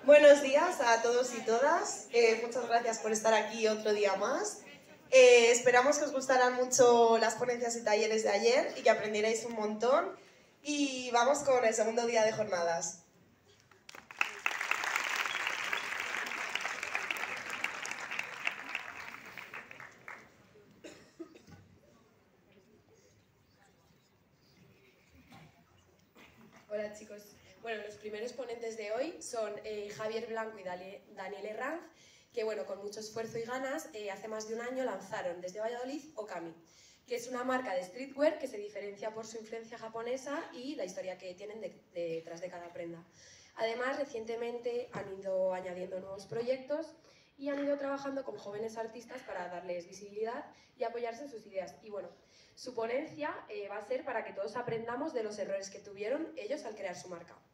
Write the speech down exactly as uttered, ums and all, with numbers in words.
Buenos días a todos y todas. Eh, muchas gracias por estar aquí otro día más. Eh, esperamos que os gustaran mucho las ponencias y talleres de ayer y que aprendierais un montón. Y vamos con el segundo día de jornadas. Hola chicos. Bueno, los primeros ponentes de hoy son eh, Javier Blanco y Daniel Herranz, que bueno, con mucho esfuerzo y ganas, eh, hace más de un año lanzaron desde Valladolid Okami, que es una marca de streetwear que se diferencia por su influencia japonesa y la historia que tienen de, de, detrás de cada prenda. Además, recientemente han ido añadiendo nuevos proyectos y han ido trabajando con jóvenes artistas para darles visibilidad y apoyarse en sus ideas. Y bueno, su ponencia eh, va a ser para que todos aprendamos de los errores que tuvieron ellos al crear su marca.